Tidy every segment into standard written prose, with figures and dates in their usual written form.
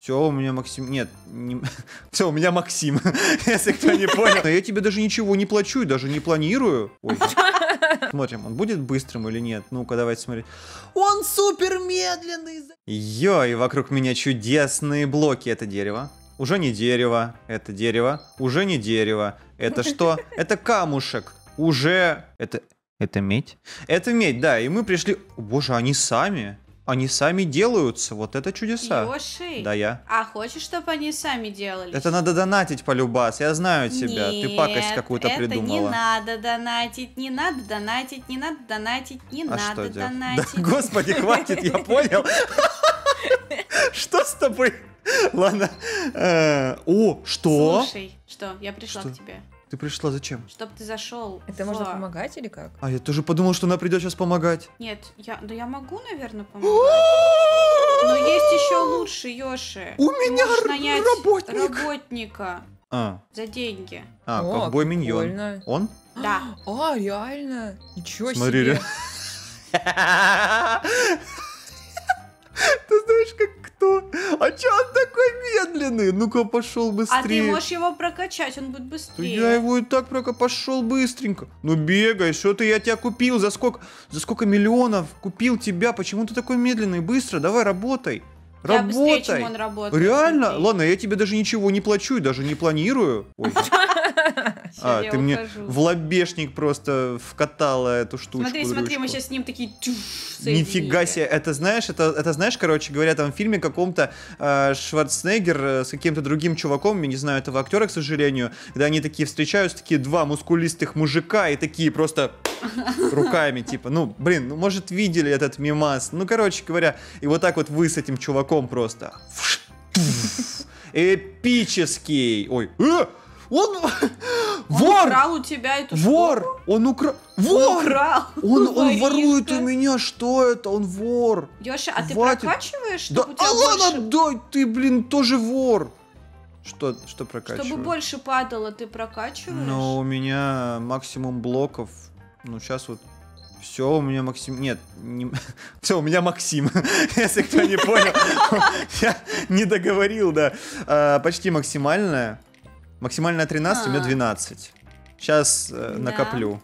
Все, у меня Максим... Нет, все, у меня Максим, если кто не понял. Но я тебе даже ничего не плачу и даже не планирую. Ой. Смотрим, он будет быстрым или нет? Ну-ка, давайте смотреть. Он супер медленный. Йой, вокруг меня чудесные блоки. Это дерево. Уже не дерево. Это дерево. Уже не дерево. Это что? Это камушек. Уже... Это медь? Это медь, да. И мы пришли... О, боже, они сами... Они сами делаются, вот это чудеса. Йоши, да, я. А хочешь, чтобы они сами делали? Это надо донатить полюбас, я знаю тебя. Нет, ты пакость какую-то придумала. Не надо донатить, не надо донатить, не надо донатить, не надо донатить. Да, господи, хватит, я понял. Что с тобой? Ладно. О, что? Слушай, что, я пришла к тебе. Ты пришла зачем? Чтоб ты зашел. Это можно помогать или как? А я тоже подумал, что она придет сейчас помогать. Нет, я могу, наверное, помогать. Но есть еще лучше, Йоши. У меня нанять работника. За деньги. Ковбой миньон. Он? Да. Реально? Ничего Смотри, себе. Ты знаешь, как кто? А чё он такой медленный? Ну-ка, пошел быстрее. А ты можешь его прокачать, он будет быстрее. Я его и так пошел быстренько. Ну бегай, что ты, я тебя купил, за сколько миллионов купил тебя, почему ты такой медленный? Быстро, давай, работай. Я быстрее, чем он работает. Реально? Смотри. Ладно, я тебе даже ничего не плачу и даже не планирую. Ой. Ты мне в лобешник просто вкатала эту штучку. Смотри, мы сейчас с ним такие... Нифига себе, это знаешь, короче говоря, там в фильме каком-то Шварценеггер с каким-то другим чуваком, я не знаю этого актера, к сожалению, когда они такие встречаются, такие два мускулистых мужика и такие просто руками, типа, может, видели этот мемас, короче говоря, и вот так вот вы с этим чуваком просто эпический, ой, он украл у тебя эту штуку? Он украл! Он ворует у меня, что это? Он вор! Ёша, а ты прокачиваешь? Да, ладно, дай, ты, тоже вор! Что прокачиваешь? Чтобы больше падало, ты прокачиваешь? Но у меня максимум блоков, сейчас вот все, у меня Максим... Нет, все, у меня Максим, если кто не понял. Я не договорил, да. Почти максимальная. Максимальная 13, у меня 12. Сейчас накоплю.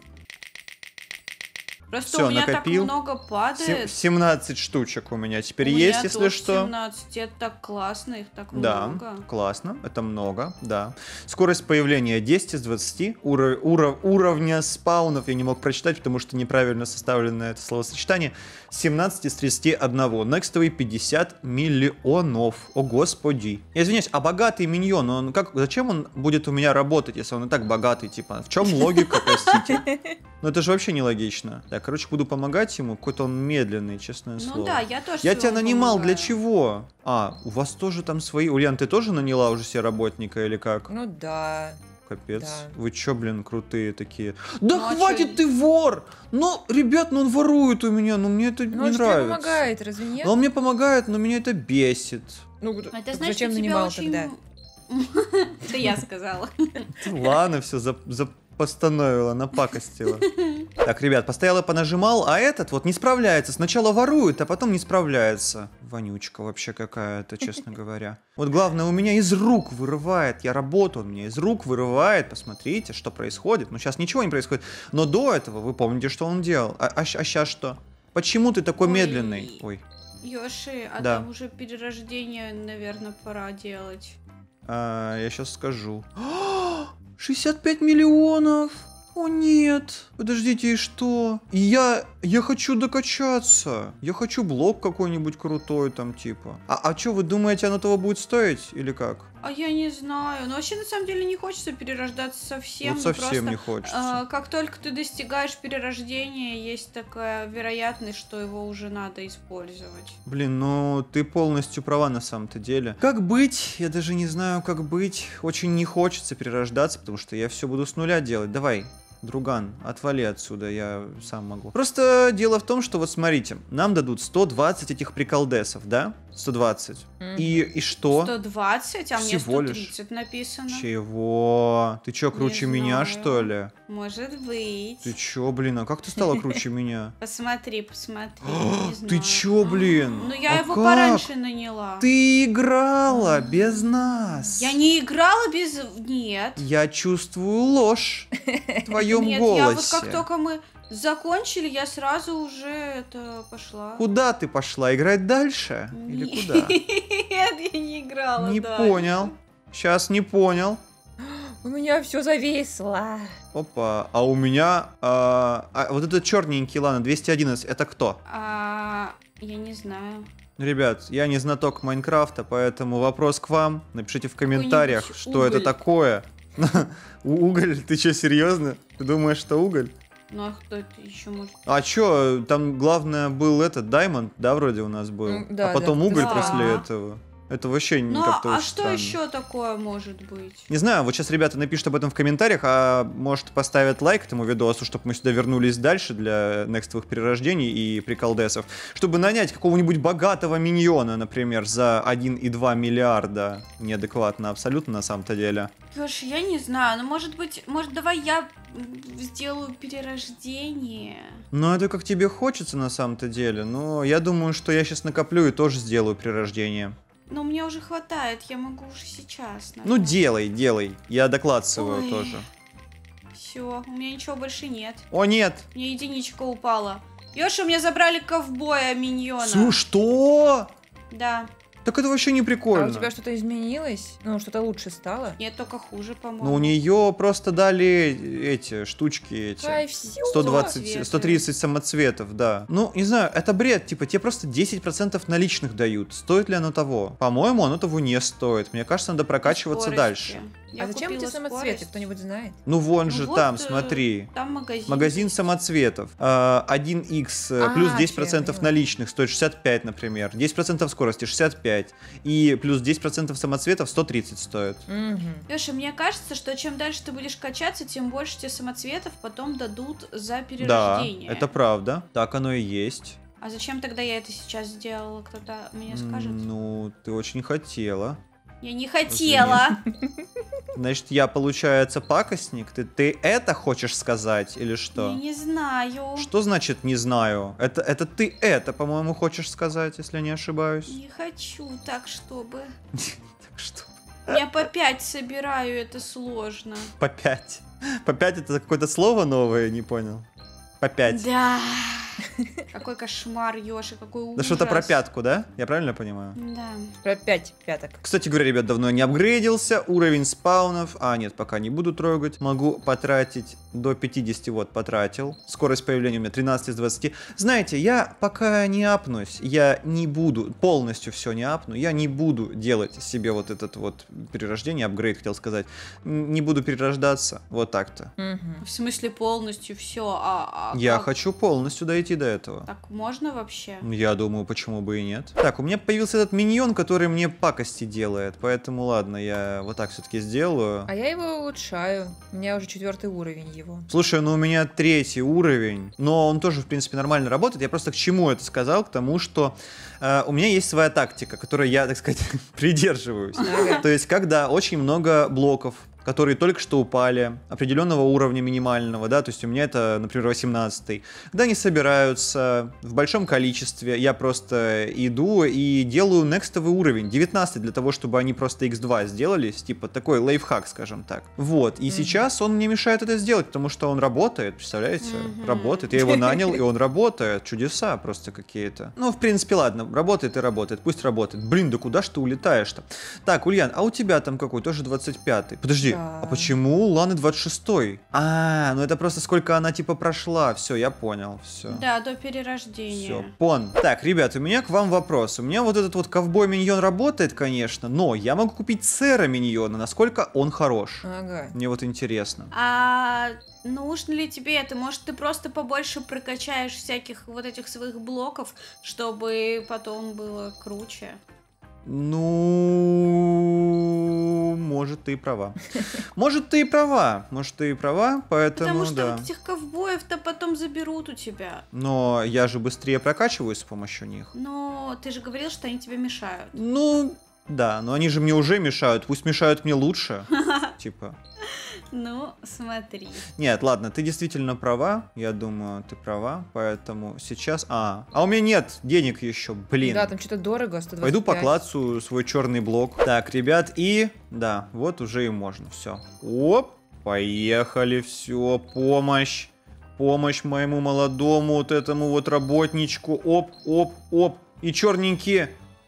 Просто Всё, у меня накопил. так много падает. 17 штучек у меня теперь есть, если что. 17, это так классно, их так Да, много. классно, это много, да. Скорость появления 10 из 20. Уровня спаунов я не мог прочитать, потому что неправильно составлено это словосочетание. 17 из 31. Некстовый 50 миллионов. О господи. Я извиняюсь, а богатый миньон, зачем он будет у меня работать, если он и так богатый, типа? В чем логика, простите? Ну это же вообще нелогично. Так, короче, буду помогать ему. Какой-то он медленный, честное слово. Ну да, я тоже. Я тебя нанимал для чего? У вас тоже там свои... Ульян, ты тоже наняла уже себе работника или как? Ну да. Капец. Да. Вы чё, блин, крутые такие. Да хватит, ты вор! Ребят, он ворует у меня, мне это не нравится. Он тебе помогает, разве нет? Он мне помогает, но меня это бесит. Это значит, зачем нанимал тогда? Это я сказала. Ладно, все, постановила, напакостила. Так, ребят, постоял и понажимал, а этот вот не справляется. Сначала ворует, а потом не справляется. Вонючка вообще какая-то, честно говоря. Вот главное, у меня из рук вырывает. Я работаю, он меня из рук вырывает. Посмотрите, что происходит. Сейчас ничего не происходит. Но до этого вы помните, что он делал. А сейчас что? Почему ты такой медленный? Ой. Йоши, Да. там уже перерождение, наверное, пора делать. Я сейчас скажу. 65 миллионов! О нет! Подождите, и что? Я хочу докачаться. Я хочу блок какой-нибудь крутой там типа. А что, вы думаете, оно того будет стоить? Или как? А я не знаю. Но вообще, на самом деле, не хочется перерождаться совсем. Вот совсем не хочется. Как только ты достигаешь перерождения, есть такая вероятность, что его уже надо использовать. Блин, ты полностью права на самом-то деле. Как быть? Я даже не знаю, как быть. Очень не хочется перерождаться, потому что я все буду с нуля делать. Давай. Друган, отвали отсюда, я сам могу. Просто дело в том, что вот смотрите, нам дадут 120 этих приколдесов, да? 120. Мгм. И что? 120, а мне Всего лишь. 130 написано. Чего? Ты чё, круче Не меня, знаю. что ли? Может быть. Ты чё, блин, а как ты стала круче меня? Посмотри, посмотри. Не Ты знаю. чё, блин? Ну я А его как? пораньше наняла. Ты играла без нас. Я не играла без... Нет. Я чувствую ложь в твоем Нет, голосе. я вот как только мы закончили, я сразу уже это пошла. Куда ты пошла? Играть дальше? Или куда? Нет, я не играла Не дальше. понял. Сейчас не понял. У меня все зависло. Опа, а у меня... вот этот черненький, ладно, 211, это кто? Я не знаю. Ребят, я не знаток Майнкрафта, поэтому вопрос к вам. Напишите в комментариях, Какой-нибудь что это уголь. такое. Уголь? Ты что, серьезно? Ты думаешь, что уголь? Ну а кто это еще может? А чё, там главное был этот Даймонд, да, вроде у нас был? Ну, да, а потом да, уголь да. после этого. Это вообще Ну как-то а очень что странно. еще такое может быть? Не знаю, вот сейчас ребята напишут об этом в комментариях, а может поставят лайк этому видосу, чтобы мы сюда вернулись дальше для некстовых перерождений и приколдесов, чтобы нанять какого-нибудь богатого миньона, например, за 1,2 миллиарда. Неадекватно абсолютно на самом-то деле. Лёш, я не знаю, ну может быть, может давай я сделаю перерождение? Ну, это как тебе хочется на самом-то деле, но я думаю, что я сейчас накоплю и тоже сделаю прирождение. Но мне уже хватает, я могу уже сейчас. Ну, делай, я докладываю Ой. тоже. Все, у меня ничего больше нет. О, нет! Мне единичка упала. Ёша, у меня забрали ковбоя миньона. Что? Да. Так это вообще не А прикольно. у тебя что-то изменилось? Ну, что-то лучше стало? Нет, только хуже, по-моему. Ну, у нее просто дали эти штучки эти. Ай, всё. 120, 130 самоцветов, да. Ну, не знаю, это бред, типа, тебе просто 10% наличных дают. Стоит ли оно того? По-моему, оно того не стоит. Мне кажется, надо прокачиваться Скорости. дальше. Я А зачем купила эти самоцветы? скорость. Кто-нибудь знает? Ну, вон Ну же вот, там, смотри. Там магазин. Магазин самоцветов. 1х плюс А, 10% всё, я поняла. наличных стоит 65, например. 10% скорости 65. И плюс 10% самоцветов 130 стоит. Угу. Леша, мне кажется, что чем дальше ты будешь качаться, тем больше тебе самоцветов потом дадут за Да, перерождение. это правда. Так оно и есть. А зачем тогда я это сейчас сделала? Кто-то мне скажет? Ну, ты очень хотела. Я не хотела. Значит, я, получается, пакостник? Ты это хочешь сказать или Я что? не знаю. Что значит не знаю? Это ты это, по-моему, хочешь сказать, если не ошибаюсь. Не хочу так, чтобы. Так что, Я по 5 собираю, это сложно. по 5. По 5 это какое-то слово новое, не понял. По 5. Да. Какой кошмар, Ёша, какой ужас. Да что-то про пятку, да? Я правильно понимаю? Да. Про 5 пяток. Кстати говоря, ребят, давно не апгрейдился. Уровень спаунов. А, нет, пока не буду трогать. Могу потратить до 50, вот, потратил. Скорость появления у меня 13 из 20. Знаете, я пока не апнусь, я не буду, полностью все не апну, я не буду делать себе вот этот вот перерождение, апгрейд, хотел сказать. Не буду перерождаться. Вот так-то. Угу. В смысле полностью все. Я как? хочу полностью дойти до этого. Так можно вообще? Я думаю, почему бы и нет. Так, у меня появился этот миньон, который мне пакости делает. Поэтому ладно, я вот так все-таки сделаю. А я его улучшаю. У меня уже 4 уровень его. Слушай, ну у меня 3 уровень, но он тоже, в принципе, нормально работает. Я просто к чему это сказал? К тому, что у меня есть своя тактика, которой я, так сказать, придерживаюсь. Ага. То есть, когда очень много блоков, которые только что упали, определенного уровня минимального, да, то есть у меня это, например, 18-й, когда они собираются в большом количестве, я просто иду и делаю некстовый уровень, 19 для того, чтобы они просто x2 сделались, типа такой лайфхак, скажем так. Вот, и сейчас он мне мешает это сделать, потому что он работает, представляете? Работает, я его нанял, и он работает, чудеса просто какие-то. Ну, в принципе, ладно, работает и работает, пусть работает. Блин, да куда ж ты улетаешь-то? Так, Ульян, а у тебя там какой? Тоже 25-й. Подожди, Да. а почему у Ланы 26-й? А, ну это просто сколько она типа прошла. Все, я понял, все. Да, до перерождения. Все, пон. Так, ребят, у меня к вам вопрос. У меня вот этот вот ковбой-миньон работает, конечно, но я могу купить сэра-миньона. Насколько он хорош? Ага. Мне вот интересно. А нужно ли тебе это? Может, ты просто побольше прокачаешь всяких вот этих своих блоков, чтобы потом было круче? Ну, может может, ты и права. Может, ты и права. Может, ты и права, поэтому, Потому что да. вот этих ковбоев-то потом заберут у тебя. Но я же быстрее прокачиваюсь с помощью них. Но ты же говорил, что они тебе мешают. Ну, да, но они же мне уже мешают. Пусть мешают мне лучше. Типа. Ну, смотри. Нет, ладно, ты действительно права. Я думаю, ты права. Поэтому сейчас... А у меня нет денег еще, блин. Да, там что-то дорого, 125. Пойду поклацаю свой черный блок. Так, ребят, и... Да, вот уже и можно, все. Оп, поехали, все, помощь. Помощь моему молодому вот этому вот работничку. Оп, оп, оп. И черненькие.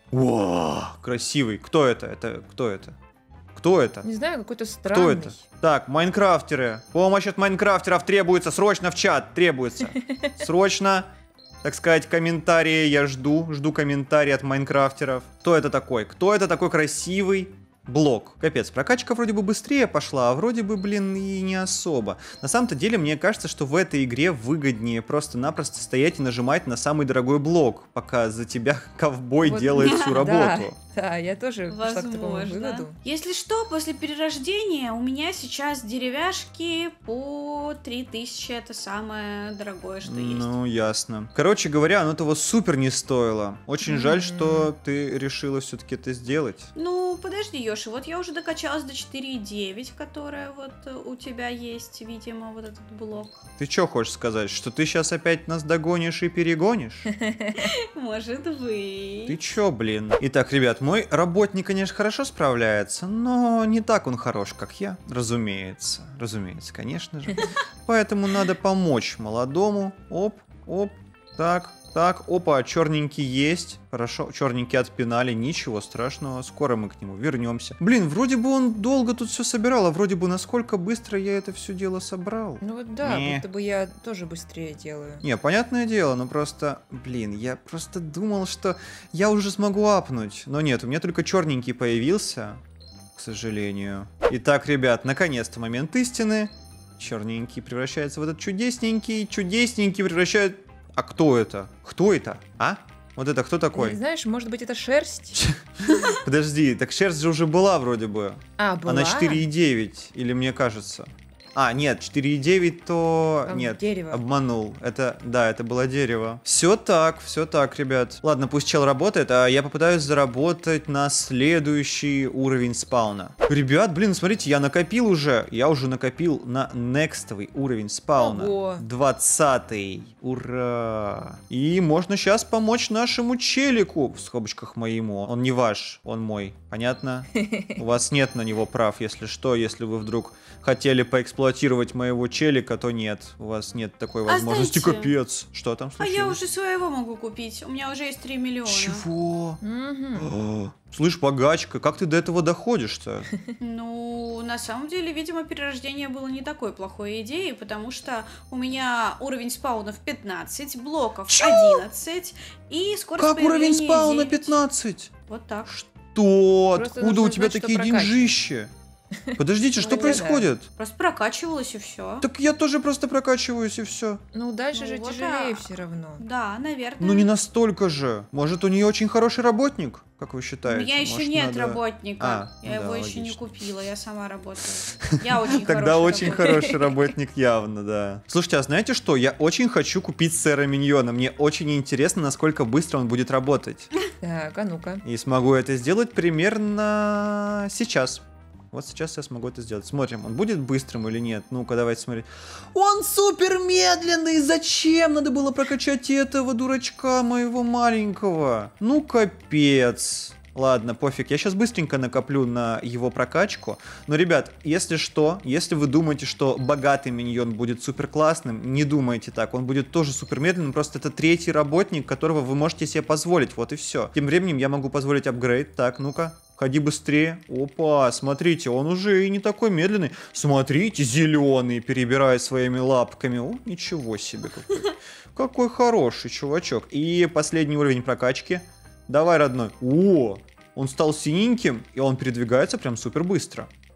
О, красивый. Кто это? Кто это? Кто это? Не знаю, какой-то Кто странный. это? Так, майнкрафтеры. Помощь от майнкрафтеров требуется. Срочно в чат. Требуется. Срочно. Так сказать, комментарии я жду. Жду комментарии от майнкрафтеров. Кто это такой? Кто это такой красивый блок? Капец, прокачка вроде бы быстрее пошла, а вроде бы, блин, и не особо. На самом-то деле, мне кажется, что в этой игре выгоднее просто-напросто стоять и нажимать на самый дорогой блок, пока за тебя ковбой Вот, делает всю работу. Да, я тоже пришла к такому Возможно. выводу. Если что, после перерождения у меня сейчас деревяшки по 3000. Это самое дорогое, что есть. Ну, ясно. Короче говоря, оно того супер не стоило. Очень жаль, что ты решила все-таки это сделать. Ну, подожди, Ёши, вот я уже докачалась до 4,9, которая вот у тебя есть, видимо, вот этот блок. Ты что хочешь сказать, что ты сейчас опять нас догонишь и перегонишь? Может быть. Ты чё, блин? Итак, ребят, мой работник, конечно, хорошо справляется, но не так он хорош, как я. Разумеется, конечно же. Поэтому надо помочь молодому. Оп, оп, так, опа, черненький есть. Хорошо, черненький отпинали, ничего страшного, скоро мы к нему вернемся. Блин, вроде бы он долго тут все собирал, а вроде бы насколько быстро я это все дело собрал. Ну вот да, Не. будто бы я тоже быстрее делаю. Не, понятное дело, но просто, блин, я просто думал, что я уже смогу апнуть. Но нет, у меня только черненький появился, к сожалению. Итак, ребят, наконец-то момент истины. Черненький превращается в этот чудесненький превращает... А кто это? Кто это? А? Вот это кто такой? Знаешь, может быть, это шерсть? Подожди, так шерсть же уже была вроде бы. А, была? Она 4,9, или мне кажется. А, нет, 4,9 то... Там Нет, дерево. обманул. Это, да, это было дерево. Все так, ребят. Ладно, пусть чел работает, а я попытаюсь заработать на следующий уровень спауна. Ребят, блин, смотрите, я уже накопил на некстовый уровень спауна. Ого. 20-й. Ура! И можно сейчас помочь нашему челику, в скобочках моему. Он не ваш, он мой. Понятно? У вас нет на него прав, если что, если вы вдруг хотели поэксплуатировать моего челика, то нет. У вас нет такой возможности. знаете, Капец. Что там А случилось? я уже своего могу купить. У меня уже есть 3 миллиона. Чего? Мгм. Слышь, богачка, как ты до этого доходишь-то? Ну, на самом деле, видимо, перерождение было не такой плохой идеей, потому что у меня уровень спаунов 15, блоков 11 и скорость Как уровень появления спауна 9. 15? Вот так. Что? Просто Откуда у нужно тебя знать, что такие прокачивать. деньжища? Подождите, что Ну, да. происходит? Просто прокачивалось и все. Так я тоже просто прокачиваюсь и все. Ну, дальше Ну, же вот тяжелее да. все равно. Да, наверное. Ну не настолько же. Может, у нее очень хороший работник, как вы У считаете? меня еще Может, нет надо- работника. А, Я ну его да, еще не логично. купила, я сама работаю. Я очень Тогда хороший очень работник. хороший работник, явно, да. Слушайте, а знаете что? Я очень хочу купить сэра Миньона. Мне очень интересно, насколько быстро он будет работать. Так, а ну-ка. И смогу это сделать примерно сейчас. Вот сейчас я смогу это сделать. Смотрим, он будет быстрым или нет. Ну-ка, давайте смотреть. Он супер медленный! Зачем надо было прокачать этого дурачка моего маленького? Ну, капец. Ладно, пофиг, я сейчас быстренько накоплю на его прокачку. Но, ребят, если что, если вы думаете, что богатый миньон будет супер классным, не думайте так, он будет тоже супер медленным, просто это третий работник, которого вы можете себе позволить, вот и все. Тем временем я могу позволить апгрейд, так, ну-ка. Ходи быстрее. Опа, смотрите, он уже и не такой медленный. Смотрите, зеленый, перебирая своими лапками. О, ничего себе какой. Какой хороший чувачок. И последний уровень прокачки. Давай, родной. О, он стал синеньким, и он передвигается прям супер быстро.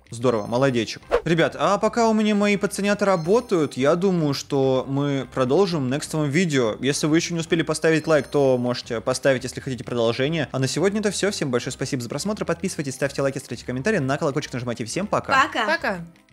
Здорово, молодечек. Ребят, а пока у меня мои пацанята работают, я думаю, что мы продолжим в некстовом видео. Если вы еще не успели поставить лайк, то можете поставить, если хотите продолжение. А на сегодня это все. Всем большое спасибо за просмотр. Подписывайтесь, ставьте лайки, ставьте комментарии, на колокольчик нажимайте. Всем пока. Пока. Пока.